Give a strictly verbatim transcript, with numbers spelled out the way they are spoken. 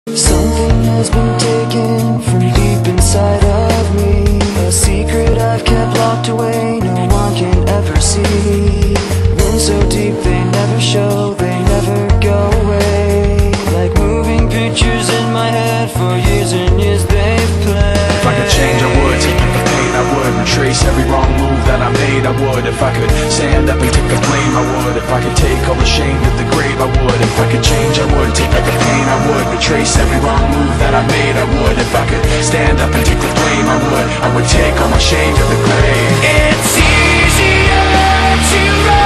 Something has been taken from deep inside of me, a secret I've kept locked away, no one can ever see. Wounds so deep they never show, they never go away. Like moving pictures in my head, for years and years they've played. If I could change I would, take back the pain I would, retrace every wrong move that I made I would. If I could stand up and take the blame I would. If I could take all the shame to the grave I would. If I could change I would, take back the pain I would, retrace every wrong move that I made I would. If I could stand up and take the blame I would. I would take all my shame to the grave. It's easier to run